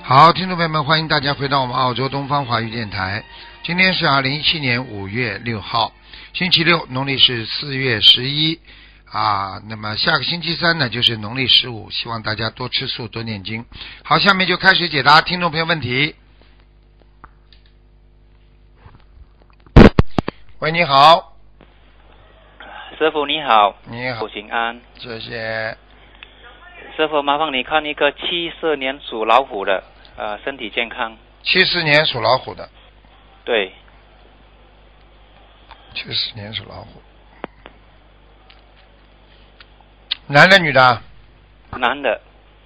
好，听众朋友们，欢迎大家回到我们澳洲东方华语电台。今天是2017年5月6号，星期六，农历是4月11啊。那么下个星期三呢，就是农历15，希望大家多吃素，多念经。好，下面就开始解答听众朋友问题。喂，你好。 师傅你好。 你好。 请安。 谢谢。 师傅，麻烦你看一个74年属老虎的，身体健康。 74年属老虎的。 对。 74年属老虎。男的女的？ 男的。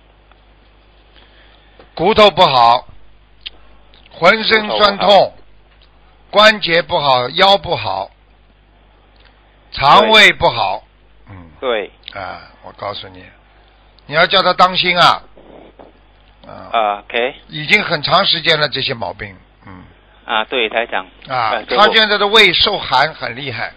骨头不好，浑身酸痛，关节不好，腰不好，肠胃不好。 对。 我告诉你，你要叫他当心啊。 OK。 已经很长时间了，这些毛病。 对，台长。 他现在的胃受寒很厉害。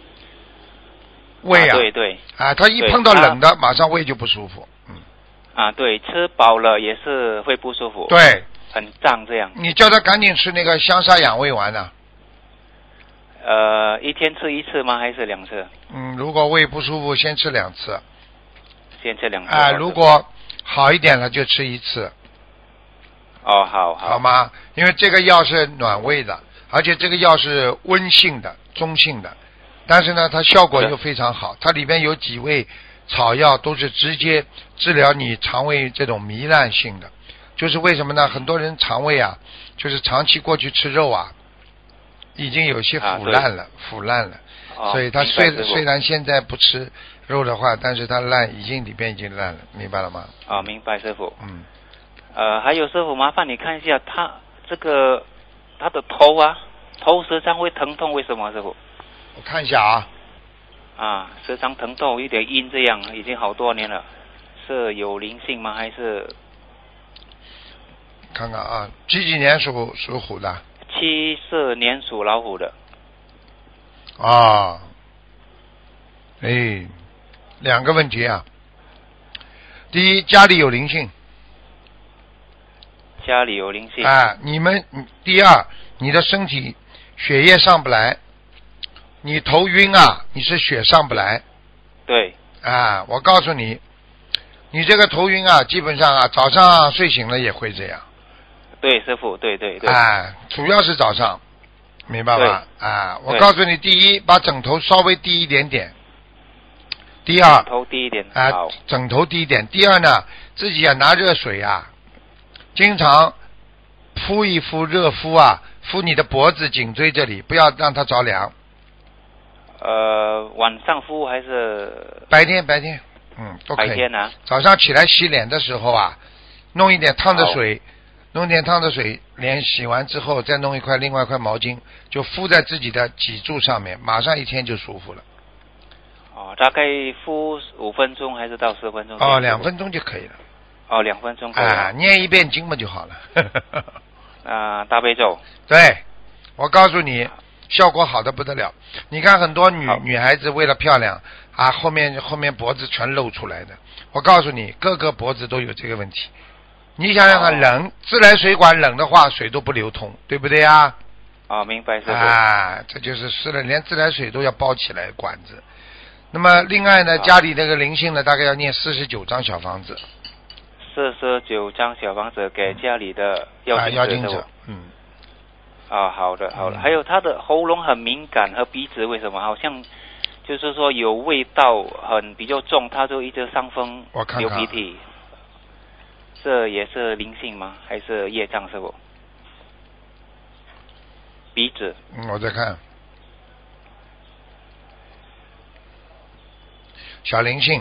胃对对。 他一碰到冷的，马上胃就不舒服。 对，吃饱了也是会不舒服。 对。 很胀这样。 你叫他赶紧吃那个香砂养胃丸呢。 一天吃一次吗？还是2次？ 如果胃不舒服，先吃2次。 先吃2次。 如果好一点了，就吃1次。 好吗？因为这个药是暖胃的，而且这个药是温性的、中性的，但是呢，它效果又非常好。它里边有几味草药都是直接治疗你肠胃这种糜烂性的。就是为什么呢？很多人肠胃就是长期过去吃肉已经有些腐烂了，所以他虽然现在不吃肉的话，但是他里边已经烂了，明白了吗？ 明白师傅。还有师傅，麻烦你看一下他的头时常会疼痛，为什么师傅？ 我看一下时常疼痛，有点阴这样，已经好多年了，是有灵性吗？还是？ 看看几年属虎的 ？74年属老虎的。 2个问题第一，家里有灵性。 家里有灵性。 第二，你的身体血液上不来，你头晕你是血上不来。 对。 我告诉你，你这个头晕基本上早上睡醒了也会这样。 对，师傅，对。 主要是早上，明白吧？我告诉你，第一，把枕头稍微低一点点。第二， 枕头低一点。 枕头低一点。第二呢，自己拿热水经常敷一敷，热敷敷你的脖子、颈椎这里，不要让它着凉。 晚上敷还是？ 白天，都可以。 白天早上起来洗脸的时候弄一点烫的水。脸洗完之后，再弄另外一块毛巾，就敷在自己的脊柱上面，马上1天就舒服了。 大概敷5分钟还是到10分钟 ？2分钟就可以了。 2分钟可以了。 念1遍经嘛就好了。大悲咒。 对，我告诉你，效果好的不得了。你看很多女孩子为了漂亮后面脖子全露出来的。我告诉你，各个脖子都有这个问题。你想想看，冷，自来水管冷的话，水都不流通，对不对呀？ 明白师傅。 这就是湿了，连自来水都要包起来管子。那么另外呢，家里这个灵性呢，大概要念49张小房子。 49张小房子给家里的妖精者。好的。还有他的喉咙很敏感和鼻子为什么好像就是说有味道比较重，他就一直伤风流鼻涕。这也是灵性吗？还是业障师傅？鼻子。 我再看。小灵性，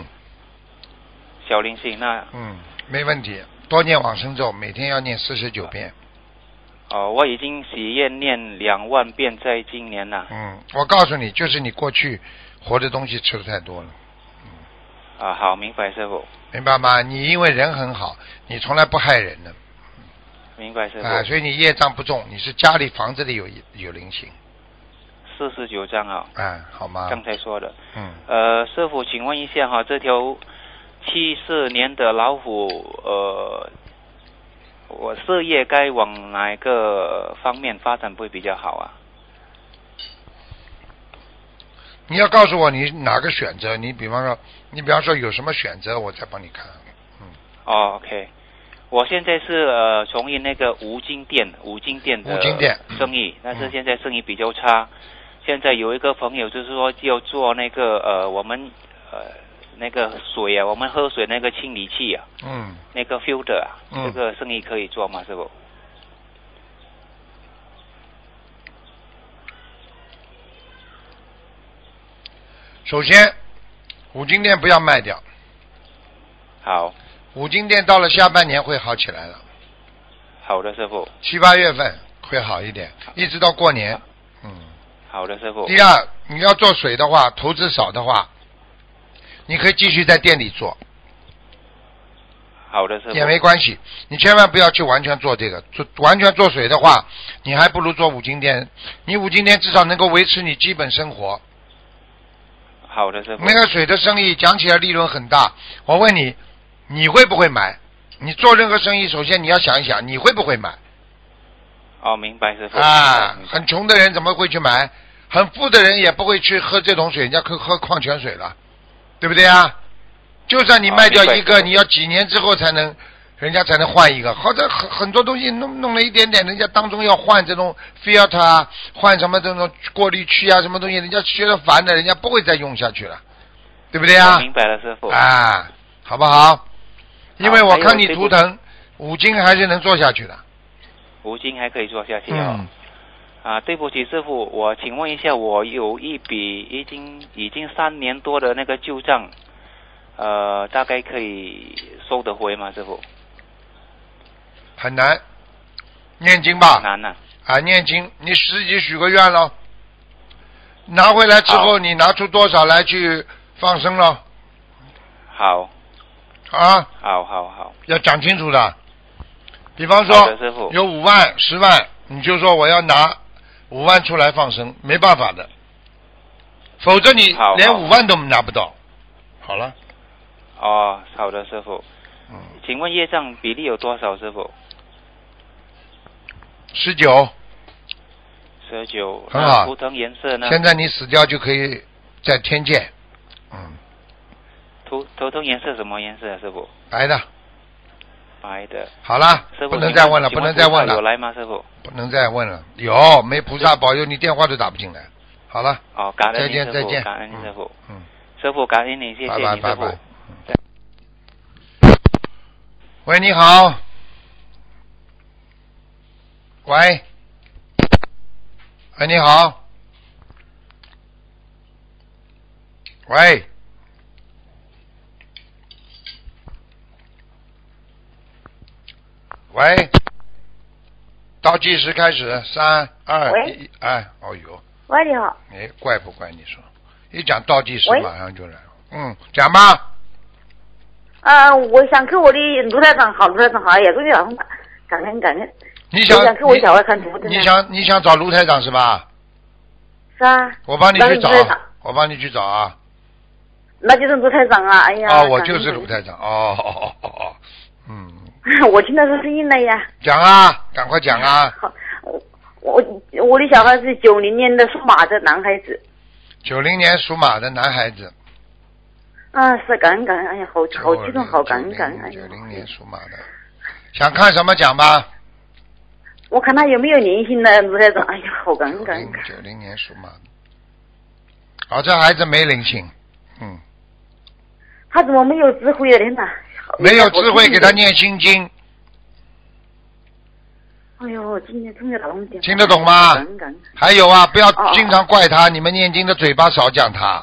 那没问题，多念往生咒，每天要念49遍。 我已经许愿念2万遍，在今年了。 我告诉你，就是你过去活的东西吃的太多了。 好，明白师傅。 明白吗？你因为人很好，你从来不害人的。 明白师傅。 所以你业障不重，你是家里房子里有灵性。 49张好吗？ 刚才说的。师傅，请问一下这条74年的老虎我事业该往哪一个方面发展会比较好啊？ 你要告诉我你哪个选择，你比方说有什么选择，我再帮你看。 OK， 我现在是从事那个五金店的生意，但是现在生意比较差。现在有一个朋友就是说要做那个我们那个水啊，我们喝水那个清理器啊，那个 filter 啊，这个生意可以做吗，师傅？ 首先，五金店不要卖掉。 好。 五金店到了下半年会好起来了。 好的，师傅。 7、8月份会好一点，一直到过年。 好的，师傅。 第二，你要做水的话，投资少的话，你可以继续在店里做。 好的，师傅。 也没关系，你千万不要去完全做这个，完全做水的话，你还不如做五金店。你五金店至少能够维持你基本生活。 好的，师傅。 那个水的生意讲起来利润很大，我问你，你会不会买？你做任何生意，首先你要想一想，你会不会买？ 明白，师傅。 很穷的人怎么会去买？很富的人也不会去喝这种水，人家喝矿泉水了，对不对啊？就算你卖掉一个，你要几年之后人家才能换一个。或者很多东西弄了一点点，人家当中要换这种 filter 啊，换什么这种过滤器啊，什么东西，人家觉得烦的，人家不会再用下去了，对不对啊？ 明白了，师傅。 好不好？因为我看你图腾，五金还是能做下去的。 五金还可以做下去对不起，师傅，我请问一下，我有一笔已经3年多的那个旧账，大概可以收得回吗，师傅？ 很难，念经吧。 难啊。 念经，你自己许个愿咯。拿回来之后，你拿出多少来去放生咯？ 好。好。 要讲清楚的。比方说，有5万、10万，你就说我要拿5万出来放生，没办法的，否则你连5万都拿不到。好了。 好的，师傅。请问业障比例有多少，师傅 ？19。很好。 图腾颜色呢？ 现在你死掉就可以在天界。 图腾颜色什么颜色，师傅？ 白的。好了， 师傅， 不能再问了，不能再问了。 有来吗，师傅？ 不能再问了，有没菩萨保佑你电话都打不进来。好了。 感恩您，再见。 感恩师傅。师傅，感恩你，谢谢你，师傅。 喂，你好。喂，你好。喂。喂，倒计时开始，3、2、1， 喂，你好。 怪不怪你说，一讲倒计时马上就来了。讲吧。 我想给我的卢台长好，也祝你老公感恩。 你想给我小孩看图腾。 你想找卢台长是吧？ 是啊。 我帮你去找啊。 那就是卢台长啊！哎呀。 我就是卢台长。 我听到这声音了呀。 讲啊，赶快讲啊。 好，我的小孩是90年的属马的男孩子。 90年属马的男孩子。 是感恩，哎呀，好激动，好感恩。 90年属马的，想看什么讲吧？ 我看他有没有灵性的卢台长，哎呀，好感恩。 90年属马的。这孩子没灵性。 他怎么没有智慧的人呢？ 没有智慧，给他念心经。 哎呦，今天终于打通电话。 听得懂吗？还有不要经常怪他，你们念经的嘴巴少讲他。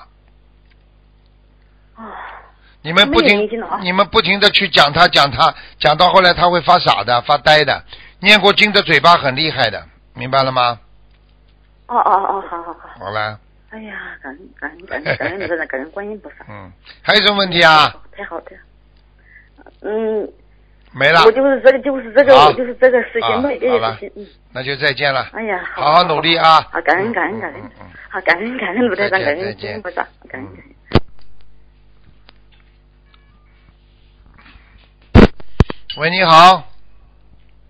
你们不停的去讲他，讲到后来他会发傻的、发呆的。念过经的嘴巴很厉害的，明白了吗？ 好。 好了。 哎呀，感恩你，真的感恩观音菩萨。 还有什么问题啊？ 太好了。 没了。 我就是这个事情， 好了，那就再见了。 哎呀， 好好努力啊！ 好，感恩。好，感恩卢台长，感恩观音菩萨，感恩。 喂，你好。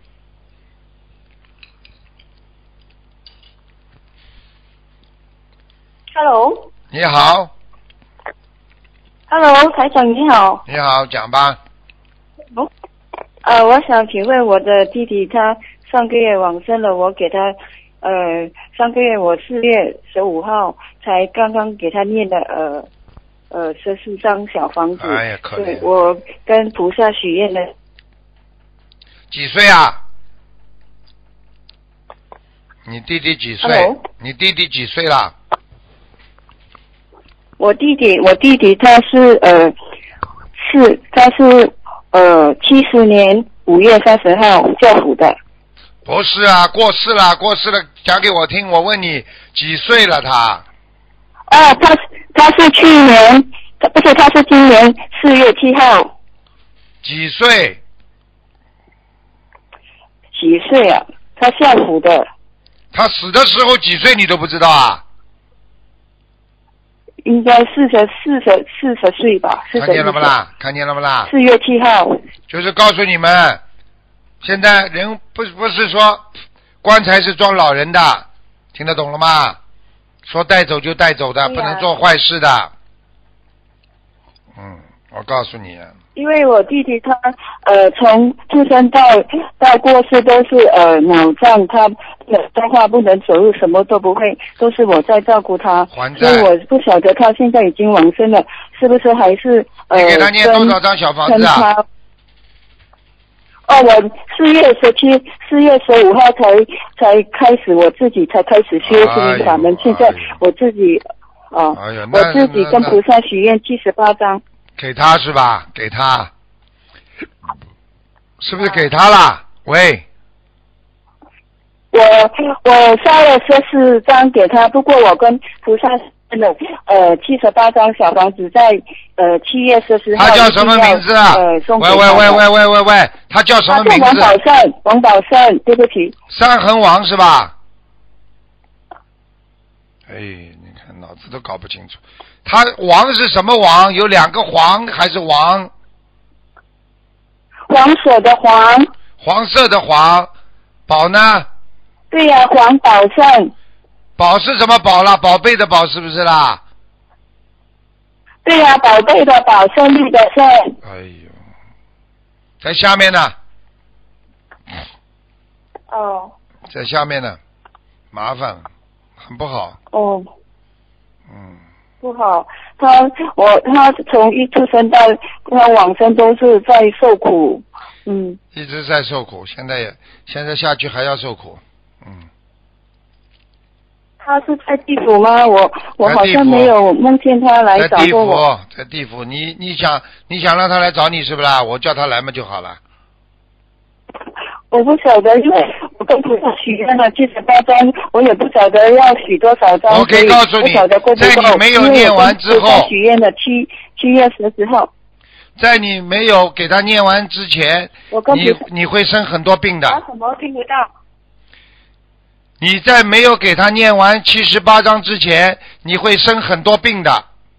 Hello。 你好。 Hello， 台长你好。 你好，讲吧。 我想请问我的弟弟，他上个月往生了，我给他上个月我4月15号才刚刚给他念了14张小房子。 哎呀，可怜。 我跟菩萨许愿了。 几岁啊？你弟弟几岁？ Hello？ 你弟弟几岁了？ 我弟弟他是70年5月30号教辅的。 不是啊，过世了，讲给我听。我问你几岁了他？ 他是去年，不是，他是今年4月7号。 几岁？ 几岁啊？他教辅的。 他死的时候几岁你都不知道啊？ 应该40岁吧。 看见了不啦？看见了不啦 ？4月7号。 就是告诉你们，现在人不是说棺材是装老人的，听得懂了吗？说带走就带走的，不能做坏事的。我告诉你。 因为我弟弟他从出生到过世都是脑胀，他说话不能走路，什么都不会，都是我在照顾他。所以我不晓得他现在已经往生了，是不是还是你给他念多少张小房子啊？ 我4月15号才开始，我自己才开始修心灵法门。现在我自己我自己跟菩萨许愿78张。 给他是吧？给他，是不是给他了？喂， 我烧了14张给他，不过我跟菩萨申了78张小房子，在7月14号。 他叫什么名字啊？喂，他叫什么名字？ 他叫王宝胜，对不起。 山横王是吧？哎，你看脑子都搞不清楚。他王是什么王？有2个黄还是王？ 黄色的黄。 黄色的黄。宝呢？ 对呀，黄宝胜。 宝是什么宝啦？宝贝的宝是不是啦？ 对呀，宝贝的宝，胜利的胜。 哎呦，在下面呢。在下面呢，麻烦，很不好。 不好，他从一出生到他往生都是在受苦， 一直在受苦，现在下去还要受苦， 他是在地府吗？我好像没有梦见他来找过我。 在地府，你想让他来找你是不是？我叫他来嘛就好了。 我不晓得，因为我跟菩萨许愿了78张，我也不晓得要许多少张。 我可以告诉你，在你没有念完之后， 许愿的7月10号。 在你没有给他念完之前，你会生很多病的。 什么听不到？ 你在没有给他念完78章之前，你会生很多病的。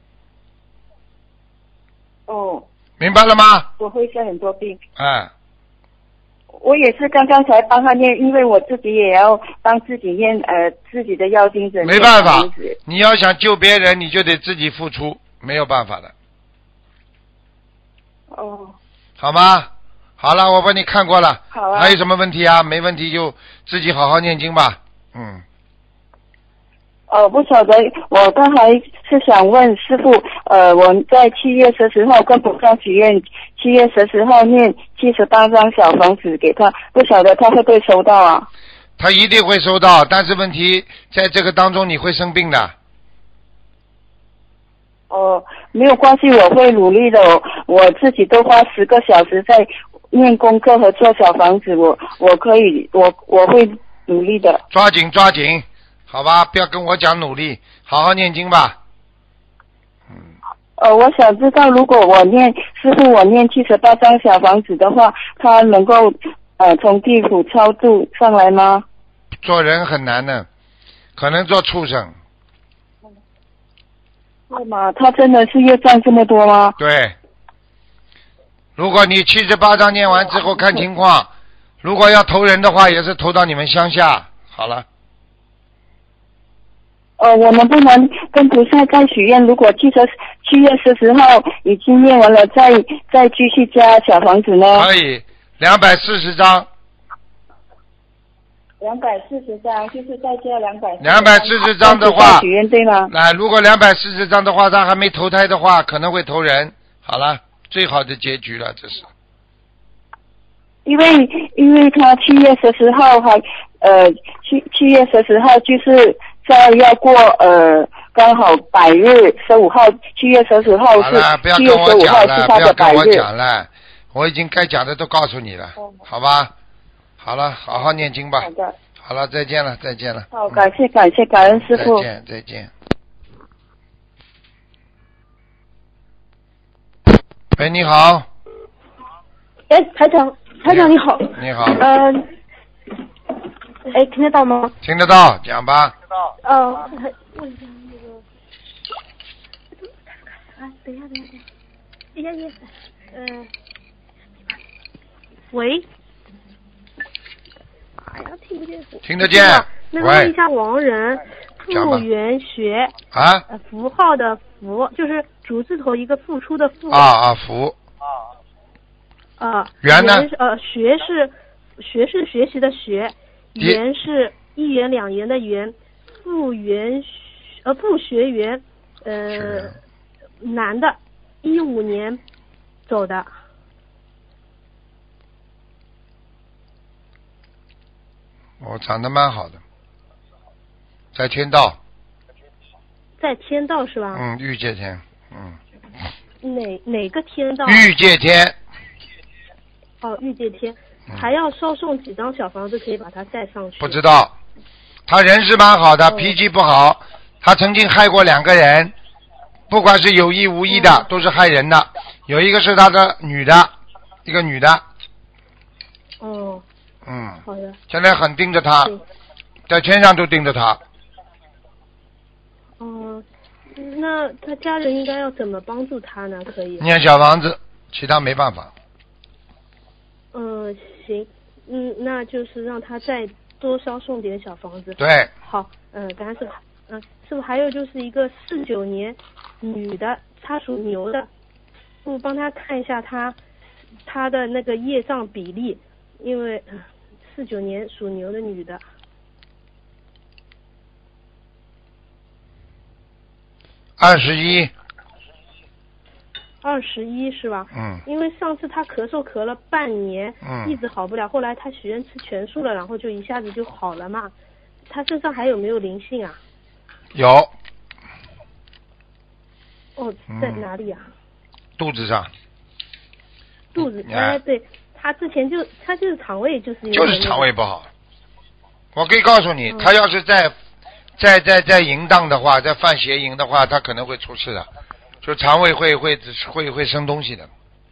明白了吗？ 我会生很多病。 我也是刚刚才帮他念，因为我自己也要帮自己念自己的要经者。 没办法，你要想救别人，你就得自己付出，没有办法的。好吗？好了，我帮你看过了。 好啊。 还有什么问题啊？没问题就自己好好念经吧。 不晓得，我刚才是想问师父，我在7月10号跟菩萨许愿，7月10号念78张小房子给他，不晓得他会不会收到啊？ 他一定会收到，但是问题在这个当中你会生病的。 没有关系，我会努力的。我自己都花10个小时在念功课和做小房子，我可以，我会努力的。 抓紧，好吧，不要跟我讲努力，好好念经吧。 我想知道，如果师父我念78张小房子的话，他能够从地府超度上来吗？ 做人很难的，可能做畜生。 对吗？他真的是业障这么多吗？ 对。如果你78章念完之后看情况，如果要投人的话，也是投到你们乡下。好了。 我能不能跟菩萨再许愿？如果7月10号已经念完了，再继续加小房子呢？ 可以，240张。 240张，就是再加 240张的话， 许愿对吗？ 如果240张的话，他还没投胎的话，可能会投人。好了，最好的结局了，这是。 因为他7月10号还7月10号就是在要过刚好百日，15号7月15号是7月15号是他的百日。 不要跟我讲了，我已经该讲的都告诉你了，好吧？好了，好好念经吧。 好的。 好了，再见了。 好，感恩师父。 再见。喂，你好。 哎，台长你好。 你好。 听得到吗？ 听得到，讲吧。 问一下那个，等一下，喂。哎呀，听不见。 听得见。 那个问一下王人，复原学啊， 符号的符，就是主字头一个付出的付。 符。 圆呢？学是学习的学，元是一元两元的元，复学员，男的，15年走的。 长得蛮好的，在天道。 在天道是吧？ 欲界天。 哪个天道？ 欲界天。 欲界天。还要烧送几张小房子可以把它带上去？ 不知道，他人是蛮好的，脾气不好，他曾经害过2个人，不管是有意无意的，都是害人的。有一个是他的女的，一个女的。 好的。 现在很盯着他，在天上都盯着他。 那他家人应该要怎么帮助他呢？可以念小房子，其他没办法。 行，那就是让他再多烧送点小房子。 对。 好，感恩师傅。师傅还有就是一个49年女的，她属牛的，师傅帮她看一下她的那个业障比例，因为49年属牛的女的。 21 是吧？因为上次他咳嗽了半年，一直好不了，后来他许愿吃全素了，然后就一下子就好了嘛。他身上还有没有灵性啊？ 有。 在哪里啊？ 肚子上。 肚子，对，他之前他就是肠胃就是肠胃不好。我可以告诉你，他要是在淫荡的话，在犯邪淫的话，他可能会出事的。就肠胃会生东西的。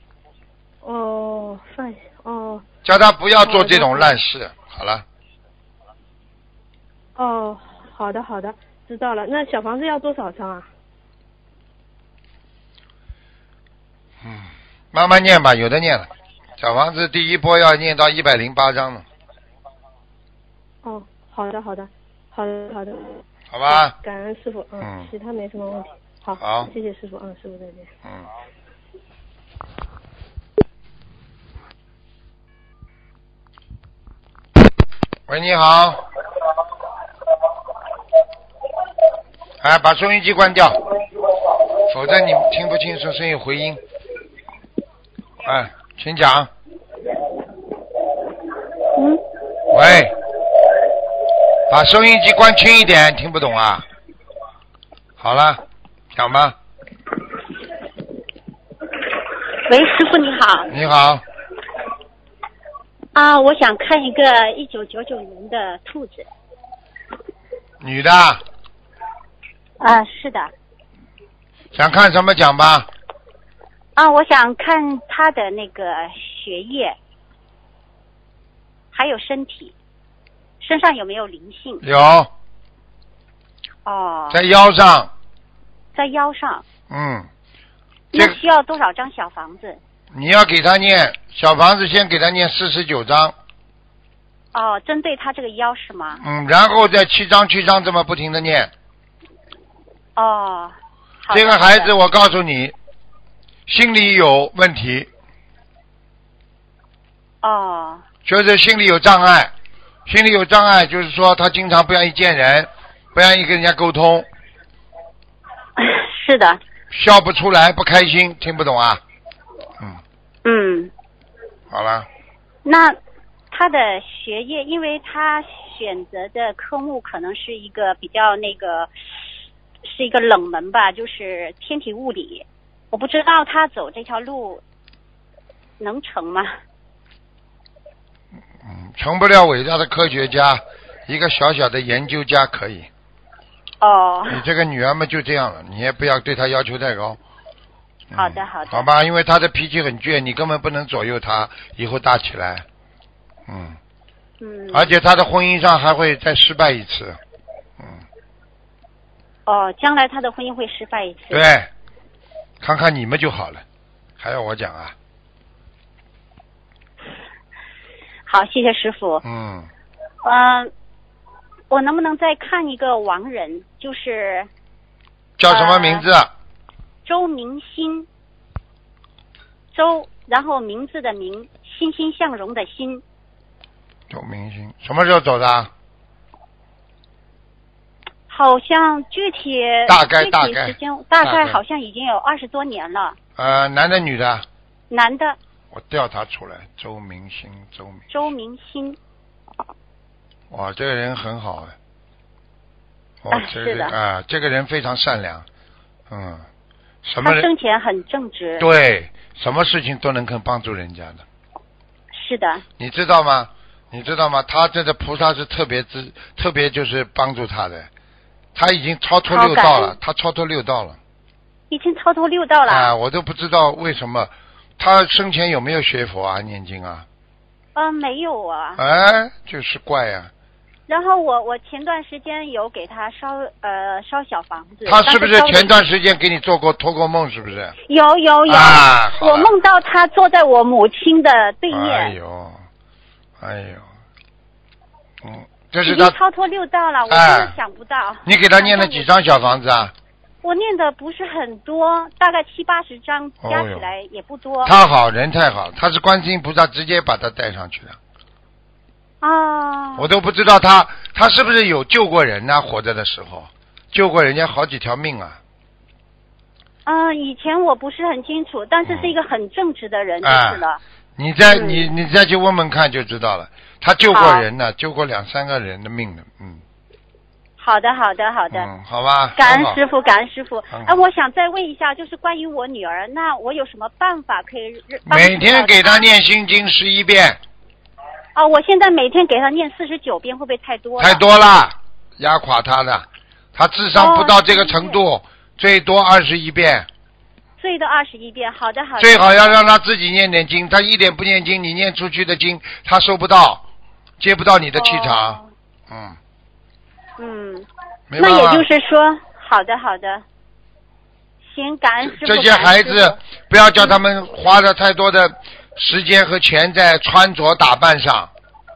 叫他不要做这种烂事。好了。 好的，知道了。那小房子要多少张啊？ 慢慢念吧，有的念了。小房子第一波要念到108章了。 好的。 好吧。 感恩师傅。其他没什么问题。好，谢谢师傅。师傅再见。 喂，你好。把收音机关掉，否则你听不清楚声音回音。请讲。喂，把收音机关轻一点，听不懂啊。好了。讲吧。 喂，师傅你好。 你好。 我想看一个1999年的兔子。 女的。 是的。 想看什么讲吧。 我想看她的那个血液，还有身体，身上有没有灵性？ 有。在腰上。 那需要多少张小房子？ 你要给他念小房子，先给他念49章。 针对他这个腰是吗？ 然后再7章这么不停的念。 哦。 这个孩子，我告诉你，心理有问题。 哦。 就是心理有障碍，心理有障碍，就是说他经常不愿意见人，不愿意跟人家沟通。 是的。 笑不出来，不开心，听不懂啊？ 嗯。 好了。 那他的学业，因为他选择的科目可能是一个比较是一个冷门吧，就是天体物理。我不知道他走这条路能成吗？ 成不了伟大的科学家，一个小小的研究家可以。 哦。 你这个女儿们就这样了，你也不要对她要求太高。 好的好的。 好吧，因为她的脾气很倔，你根本不能左右她以后大起来。而且她的婚姻上还会再失败一次。 将来她的婚姻会失败一次。 对，看看你们就好了，还要我讲啊？ 好，谢谢师傅。我能不能再看一个亡人？就是叫什么名字？ 周明心。周，然后名字的名，欣欣向荣的欣。 周明心什么时候走的？ 好像具体大概时间大概好像已经有20多年了。 男的女的？ 男的。 我调他出来，周明心。哇，这个人很好是的。这个人非常善良。什么？ 他生前很正直。 对，什么事情都能肯帮助人家的。 是的。 你知道吗？他这个菩萨是特别就是帮助他的。他已经超脱六道了，已经超脱六道了。我都不知道为什么。他生前有没有学佛啊，念经啊？ 没有啊。 就是怪啊。 然后我前段时间有给他烧小房子。 他是不是前段时间给你托过梦？是不是？ 有。我梦到他坐在我母亲的对面。 哎呦。这是已经超脱六道了，我真的想不到。 你给他念了几张小房子啊？ 我念的不是很多，大概70-80张，加起来也不多。 他好人太好，他是观世音菩萨直接把他带上去的。我都不知道他是不是有救过人呢？活着的时候救过人家好几条命啊。 以前我不是很清楚，但是是一个很正直的人就是了。 你再去问问看就知道了。他救过人呢，救过2-3个人的命的。 好的。 好吧。 感恩师傅。我想再问一下，就是关于我女儿，那我有什么办法可以每天给她念心经11遍。 我现在每天给她念49遍，会不会太多了？ 太多了，压垮她的。她智商不到这个程度，最多21遍。 最多21遍，好的。 最好要让她自己念点经，她一点不念经，你念出去的经她收不到，接不到你的气场。 那也就是说，好的。行，感恩师傅。 这些孩子不要叫他们花了太多的时间和钱在穿着打扮上。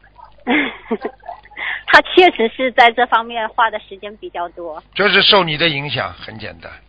他确实是在这方面花的时间比较多。 就是受你的影响，很简单。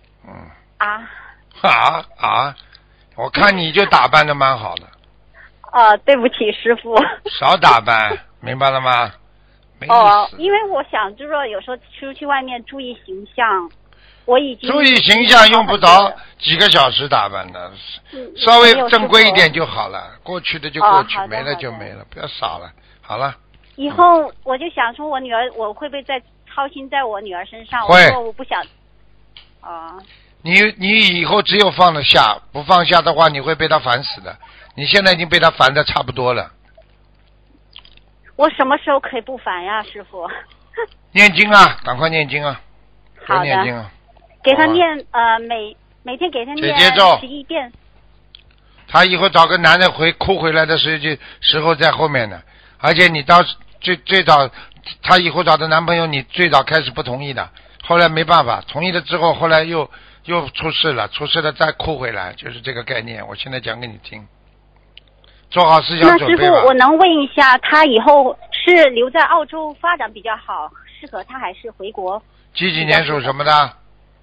我看你就打扮的蛮好的。 对不起，师傅。 少打扮，明白了吗？ 因为我想就是说有时候出去外面注意形象，我已经注意形象用不着几个小时打扮的，稍微正规一点就好了，过去的就过去，没了就没了，不要傻了。好了。 以后我就想说我女儿，我会不会再操心在我女儿身上？ 会。 我不想。 你以后只有放得下，不放下的话你会被她烦死的。你现在已经被她烦得差不多了。 我什么时候可以不烦呀，师傅？ 念经啊，赶快念经啊！多念经啊！ 给他念每天给他念11遍。 他以后找个男的哭回来的时候在后面呢，而且你到最早，他以后找的男朋友你最早开始不同意的，后来没办法，同意了之后，后来又出事了再哭回来，就是这个概念。我现在讲给你听。做好思想准备吧。 那师傅，我能问一下，他以后是留在澳洲发展比较好，适合他，还是回国？ 几年属什么的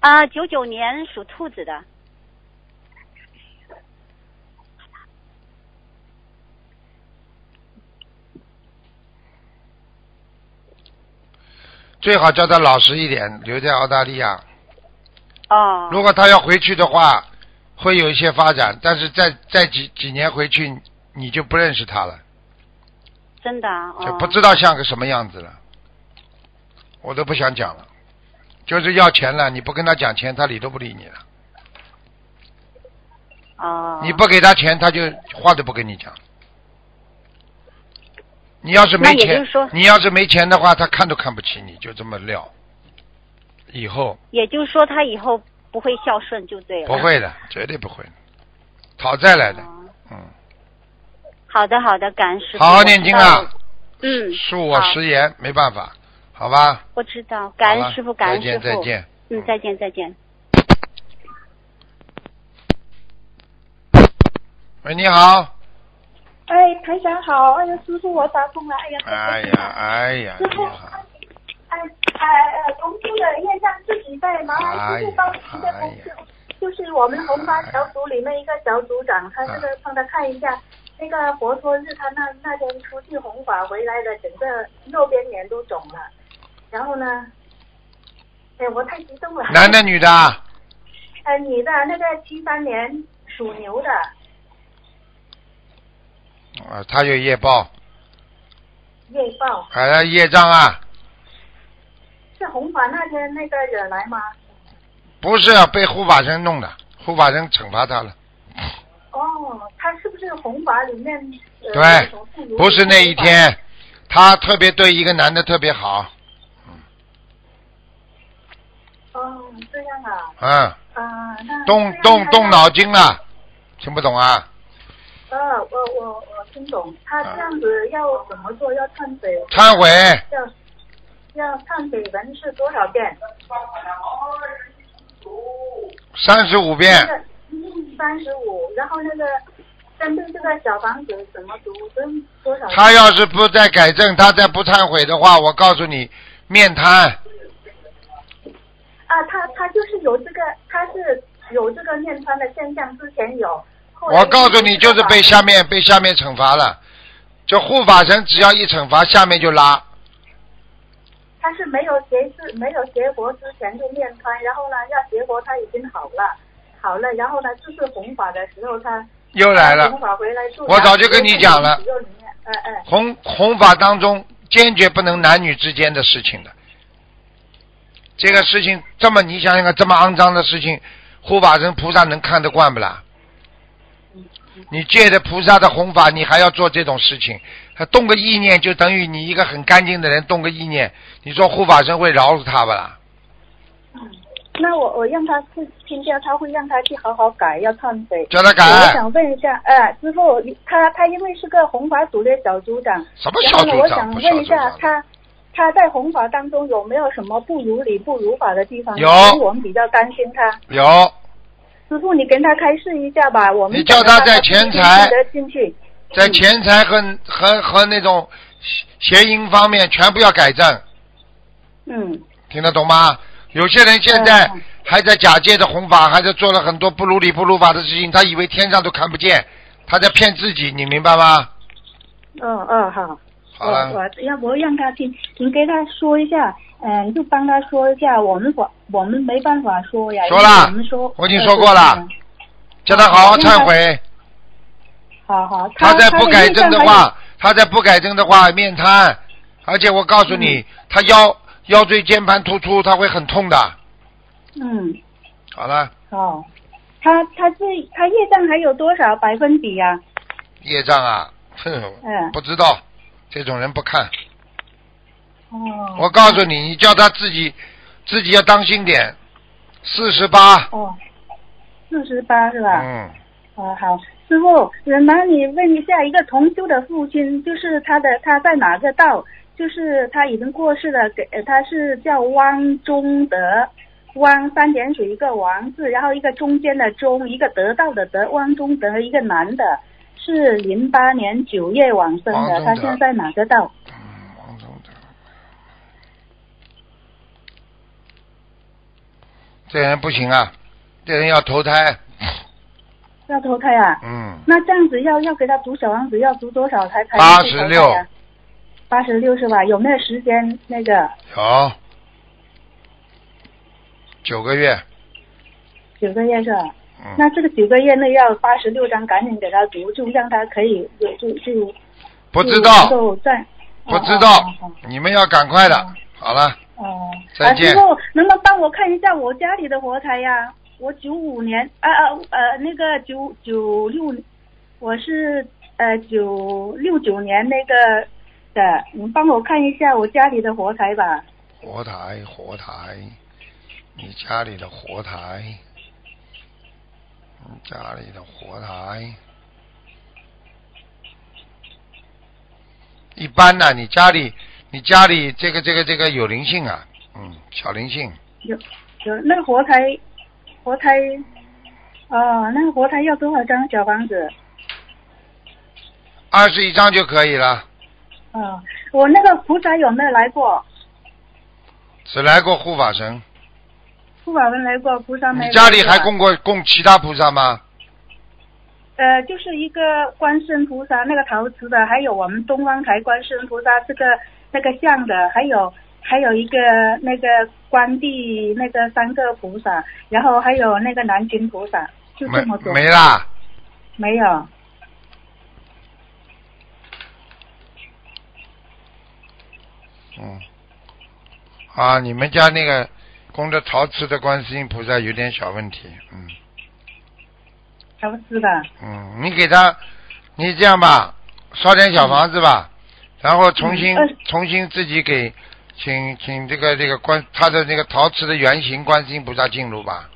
99年属兔子的。 最好叫他老实一点，留在澳大利亚。 哦。 如果他要回去的话，会有一些发展，但是再几年回去，你就不认识他了。 真的啊？ 就不知道像个什么样子了，我都不想讲了。就是要钱了，你不跟他讲钱，他理都不理你了。 哦。 你不给他钱，他就话都不跟你讲。你要是没钱，你要是没钱的话，他看都看不起你，就这么撂。以后。 也就是说，他以后不会孝顺就对了。 不会的，绝对不会的，讨债来的。 好的，感恩师傅。 好好念经啊。恕我好食言，没办法，好吧。 我知道，感恩师傅，感恩师傅。 再见。 再见。 喂，你好。 哎，台长好！哎呀，师傅，我打通了！ 哎呀， 师傅，同修的业障自己在忙，师傅帮一个同修，就是我们红发小组里面一个小组长，他这个帮他看一下，那个佛陀日他那天出去弘法回来的，整个右边脸都肿了，然后呢，我太激动了。 男的女的？ 女的，那个73年属牛的。 他有业报。 业报。 还有业障啊。 是弘法那天那个惹来吗？ 不是，被护法神弄的，护法神惩罚他了。 他是不是弘法里面？ 对，不是那一天，他特别对一个男的特别好。 这样啊。 动脑筋了，听不懂啊？ 我听懂，他这样子要怎么做？要忏悔。 忏悔。 要忏悔文是多少遍 ？35遍。 35，然后那个针对这个小房子怎么读？多少遍？ 他要是不再改正，他再不忏悔的话，我告诉你，面瘫。 他就是有这个，他是有这个面瘫的现象，之前有。 我告诉你，就是被下面惩罚了，就护法神只要一惩罚，下面就拉。 他是没有学佛之前就面瘫，然后呢，要学佛他已经好了，然后呢，这次弘法的时候他又来了。 弘法回来我早就跟你讲了，弘法当中坚决不能男女之间的事情的。这个事情这么，你想想看，这么肮脏的事情，护法神菩萨能看得惯不啦？你借着菩萨的弘法，你还要做这种事情，动个意念就等于你一个很干净的人动个意念，你说护法神会饶了他不啦？ 那我让他去听掉，他会让他去好好改，要忏悔。 叫他改。 我想问一下，师傅，他因为是个弘法组的小组长， 什么小组长？ 我想问一下他在弘法当中有没有什么不如理不如法的地方？ 有。 我们比较担心他。 有。 师傅，你跟他开示一下吧，我们你叫他在钱财，在钱财和那种谐音方面全部要改正。听得懂吗？有些人现在还在假借的弘法，还在做了很多不如理不如法的事情，他以为天上都看不见，他在骗自己，你明白吗？ 好。 好了。 我让他听，你给他说一下。就帮他说一下，我们没办法说呀。 说了，我已经说过了，叫他好好忏悔。 好。 他再不改正的话，面瘫，而且我告诉你，他腰椎间盘突出，他会很痛的。好了。 他业障还有多少百分比呀？ 业障啊，不知道，这种人不看。我告诉你，你叫他自己要当心点。48。 48是吧？好，师傅，麻烦你问一下，一个同修的父亲，就是他在哪个道？就是他已经过世了，他是叫汪中德，汪3点水一个王字，然后一个中间的中，一个得道的得，汪中德，一个男的，是08年9月往生的，他现在在哪个道？ 这人不行啊，这人要投胎。 要投胎啊？那这样子要给他读小房子，要读多少才 86。 86是吧？有没有时间那个？ 有，9个月。 9个月是吧？那这个9个月内要86张，赶紧给他读，就让他可以就不知道，不知道，你们要赶快的。好了。再见。 师傅，能不能帮我看一下我家里的佛台呀？我95年那个96，我是69年那个的，你帮我看一下我家里的佛台吧。 佛台，你家里的佛台，一般的，你家里这个有灵性啊，小灵性。 有那个佛台，那个佛台要多少张小房子 ？21张就可以了。 我那个菩萨有没有来过？ 只来过护法神。 护法神来过，菩萨没来过。 你家里还供其他菩萨吗？ 就是一个观世音菩萨，那个陶瓷的，还有我们东方台观世音菩萨那个像的，还有一个那个观地那个3个菩萨，然后还有那个南京菩萨，就这么多。 没啦。 没有。 你们家那个供着陶瓷的观世音菩萨有点小问题。 陶瓷的。 你给他，你这样吧，烧点小房子吧，然后重新自己给请这个他的那个陶瓷的原型观世音菩萨进入吧。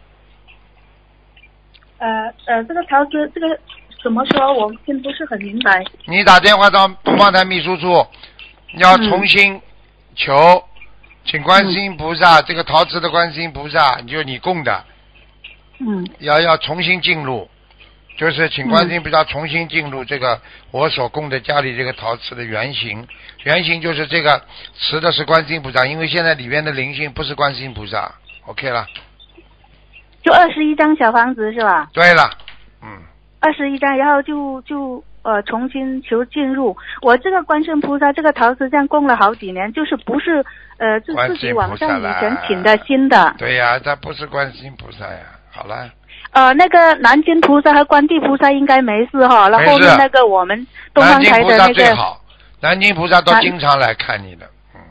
这个陶瓷这个怎么说？我并不是很明白。 你打电话到东方台秘书处，要重新求。请观世音菩萨，这个陶瓷的观世音菩萨，就你供的，要重新进入，就是请观世音菩萨重新进入这个我所供的家里这个陶瓷的原型就是这个瓷的是观世音菩萨，因为现在里面的灵性不是观世音菩萨 ，OK 了。 就21张小房子是吧？ 对了 ，21张，然后就重新求进入。我这个观世音菩萨这个陶瓷像供了好几年，就是不是就自己网上以前请的新的。 对呀，它不是观世音菩萨呀。好了。 那个南京菩萨和观地菩萨应该没事哈。然后那个我们东方台的那个。南京菩萨最好，南京菩萨都经常来看你的。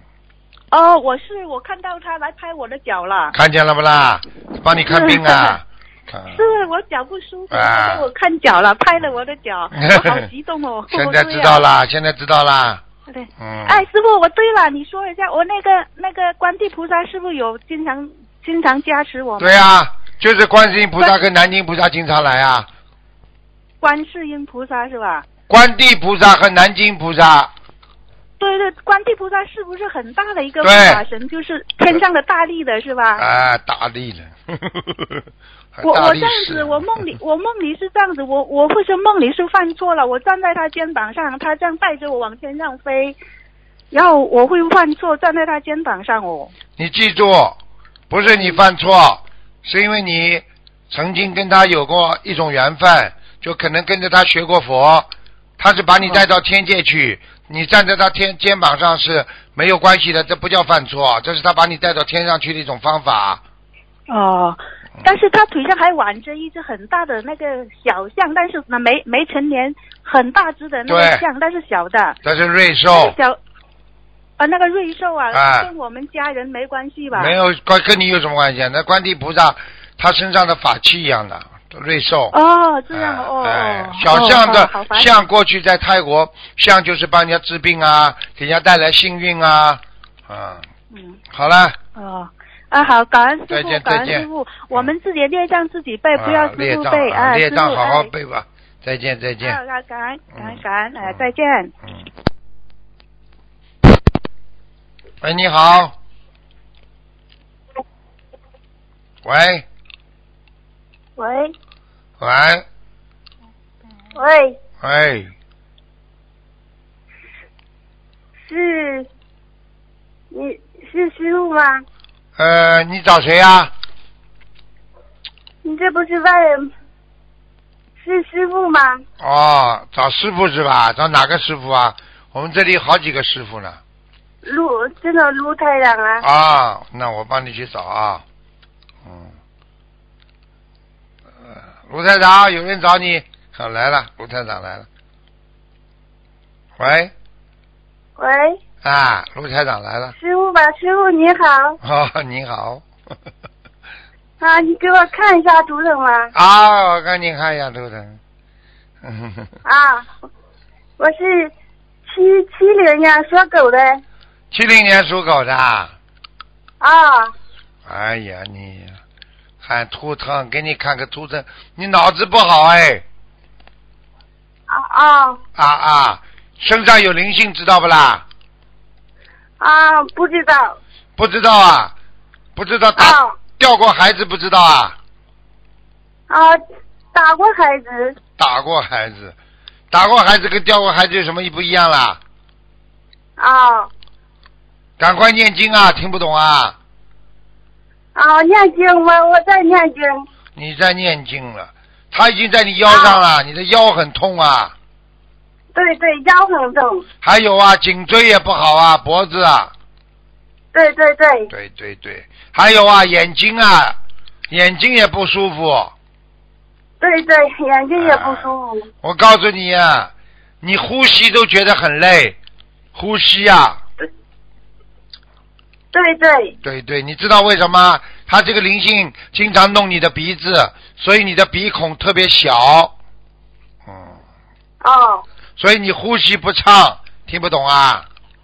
我看到他来拍我的脚了。 看见了不啦？帮你看病啊。 是我脚不舒服，我看脚了，拍了我的脚，我好激动哦。 现在知道啦，现在知道啦。 对。师傅，我对了，你说一下，我那个观地菩萨是不是有经常加持我们？ 对啊，就是观世音菩萨跟南京菩萨经常来啊。 观世音菩萨是吧？ 观地菩萨和南京菩萨。 对，观地菩萨是不是很大的一个护法神，就是天上的大力的是吧？ 大力的。 我这样子，我梦里是这样子，我或者梦里是犯错了，我站在他肩膀上，他这样带着我往天上飞，然后我会犯错，站在他肩膀上哦。 你记住，不是你犯错，是因为你曾经跟他有过一种缘分，就可能跟着他学过佛，他是把你带到天界去，你站在他肩膀上是没有关系的，这不叫犯错，这是他把你带到天上去的一种方法。 但是他腿上还挽着一只很大的那个小象，但是没成年，很大只的那个象，但是小的。 这是瑞兽。 那个瑞兽啊，跟我们家人没关系吧？ 没有，跟你有什么关系？那观地菩萨他身上的法器一样的瑞兽。 这样小象的象过去在泰国，象就是帮人家治病啊，给人家带来幸运啊。好了。 好，感恩师傅， 感恩师傅，我们自己的业障自己背，不要师傅背啊。 业障好好背吧。再见。 感恩，再见。 喂，你好。喂。 是师傅吗？ 你找谁呀？ 这不是外人，是师傅吗？ 哦，找师傅是吧？找哪个师傅啊？我们这里好几个师傅呢。 真的卢台长啊。 啊，那我帮你去找啊。卢台长，有人找你。好，来了，卢台长来了。喂。 喂。 啊，卢台长来了。 师傅吧，师傅你好。 哦，你好。 啊，你给我看一下图腾吗？ 啊，我赶紧看一下图腾。 啊，我是70年属狗的。 70年属狗的。 啊。 哎呀，你看图腾，给你看个图腾，你脑子不好哎。身上有灵性，知道不啦？ 啊，不知道。 不知道啊？不知道掉过孩子不知道啊？ 啊，打过孩子。 打过孩子，打过孩子跟掉过孩子有什么不一样啦？ 啊。 赶快念经啊！听不懂啊？ 啊，念经我在念经。 你在念经了，他已经在你腰上了，你的腰很痛啊。 对，腰很痛。 还有啊，颈椎也不好啊，脖子啊。 对。 对，还有啊，眼睛也不舒服。 对，眼睛也不舒服。 我告诉你啊，你呼吸都觉得很累，呼吸啊。对，你知道为什么？他这个灵性经常弄你的鼻子，所以你的鼻孔特别小。所以你呼吸不畅，听不懂啊？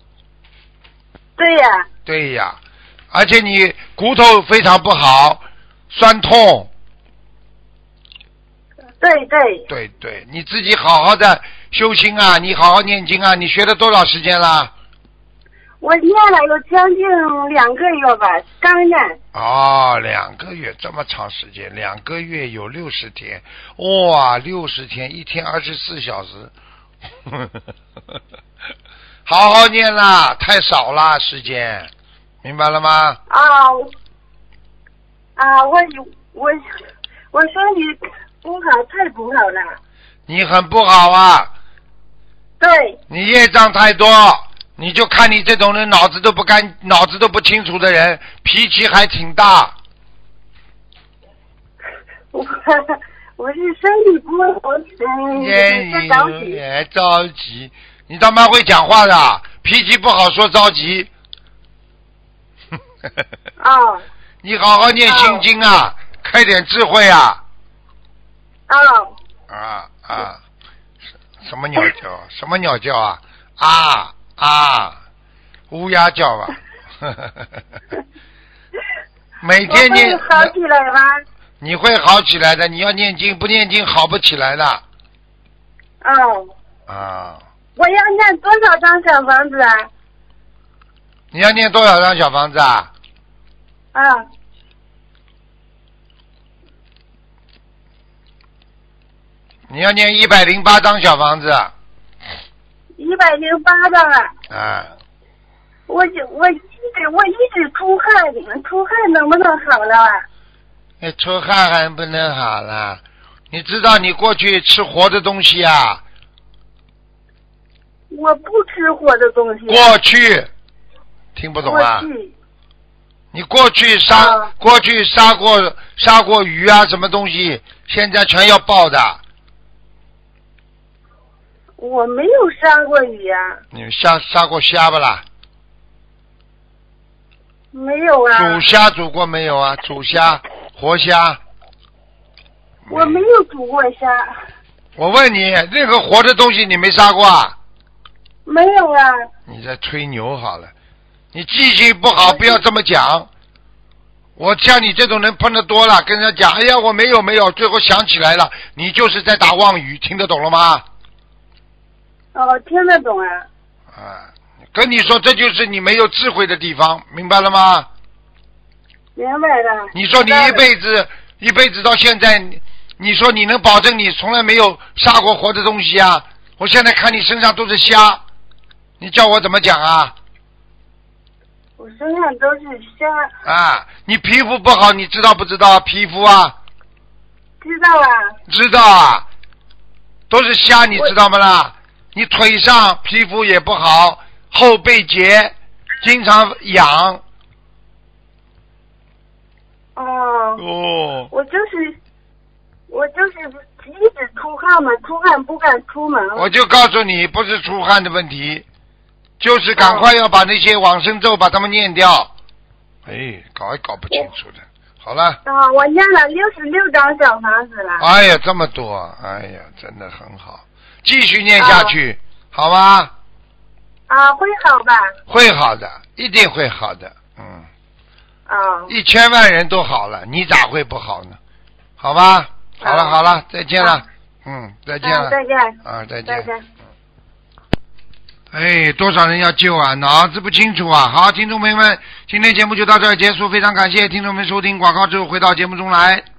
对呀，而且你骨头非常不好，酸痛。对，你自己好好的修心啊，你好好念经啊，你学了多少时间啦？ 我念了有将近2个月吧，刚念。 哦，2个月这么长时间，2个月有60天，哇，60天，一天24小时，好好念啦，太少啦时间，明白了吗？ 我说你不好，太不好了。 你很不好啊。 对。 你业障太多。你就看你这种人脑子都不清楚的人，脾气还挺大。 我是身体不好， 着急。你他妈会讲话的，脾气不好说着急。你好好念心经啊，开点智慧啊。什么鸟叫？什么鸟叫啊？乌鸦叫吧。每天念。 我会好起来吗？ 你会好起来的，你要念经，不念经好不起来的。 我要念多少张小房子啊？ 你要念多少张小房子啊？你要念108张小房子。 108张啊！ 我一直出汗能不能好了啊？ 出汗还不能好了？你知道你过去吃活的东西啊？ 我不吃活的东西。 过去听不懂啊？你过去杀过鱼啊，什么东西？现在全要爆的。 我没有杀过鱼啊。 你杀过虾不啦？ 没有啊。 煮虾煮过没有啊？煮虾，活虾。 我没有煮过虾。 我问你，任何活的东西你没杀过啊？ 没有啊。 你在吹牛好了，你记性不好，不要这么讲。我像你这种人碰得多了，跟人家讲，哎呀，我没有，最后想起来了，你就是在打妄语，听得懂了吗？ 听得懂啊。 跟你说，这就是你没有智慧的地方，明白了吗？ 明白了。 你说你一辈子到现在，你说你能保证你从来没有杀过活的东西啊？我现在看你身上都是虾，你叫我怎么讲啊？ 我身上都是虾。 你皮肤不好，你知道不知道？皮肤啊。 知道啊。 知道啊，都是瞎，你知道吗啦？你腿上皮肤也不好，后背节经常痒。 我就是一直出汗嘛，出汗不敢出门。 我就告诉你，不是出汗的问题，就是赶快要把那些往生咒把它们念掉。搞也搞不清楚的。好了。 我念了66张小房子了。 哎呀，这么多，哎呀，真的很好，继续念下去，好吗？ 会好吧？ 会好的，一定会好的，1000万人都好了，你咋会不好呢？好吧，好了，再见了，再见了， 再见， 再见。多少人要救啊？脑子不清楚啊！好，听众朋友们，今天节目就到这儿结束，非常感谢听众们收听，广告之后回到节目中来。